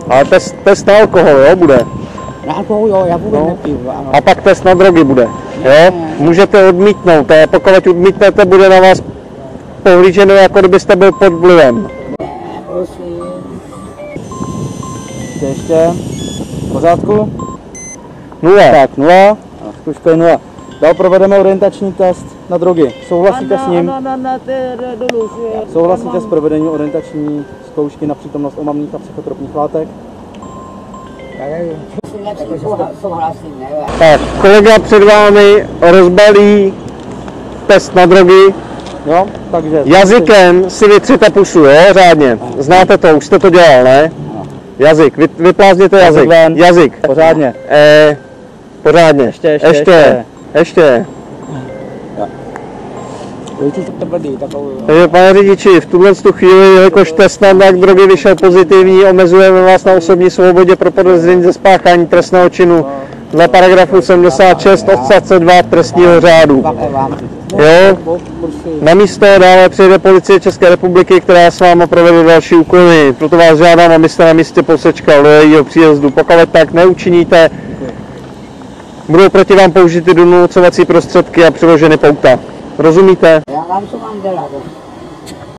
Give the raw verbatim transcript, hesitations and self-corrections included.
Ale test, test na alkohol, jo, bude? Na alkohol, jo, já vůbec No. nepiju, ano. A pak test na drogy bude, jo? Můžete odmítnout, a pokud odmítnete, bude na vás pohlíženo, jako kdybyste byl pod vlivem. Prosím. Ještě, v pořádku? Nula. Tak, nula, a zkouška je nula. Dál provedeme orientační test na drogy. Souhlasíte s ním? Souhlasíte s provedením orientační zkoušky na přítomnost omamných a psychotropních látek? Tak, kolega před vámi rozbalí test na drogy. Jo, takže... Jazykem si vytřete pusu, jo, řádně. Znáte to, už jste to dělal, ne? Jazyk, vy, vyplázněte jazyk. Jazyk. Jazyk. Pořádně. E, pořádně. Ještě, ještě, ještě. ještě. ještě. Takovou, Takže pane řidiči, v tuhle chvíli, jelikož test na drogy vyšel pozitivní, omezujeme vás na osobní svobodě pro podezření ze spáchání trestného činu dle paragrafu sedmdesát šest odstavce dva trestního řádu. Jo? Na místo dále přijde policie České republiky, která s vámi provede další úkony. Proto vás žádám, abyste na místě posečkal do jejího příjezdu. Pokud tak neučiníte, budou proti vám použity donucovací prostředky a přiloženy pouta. Rozumíte? Já vám co mám dělat.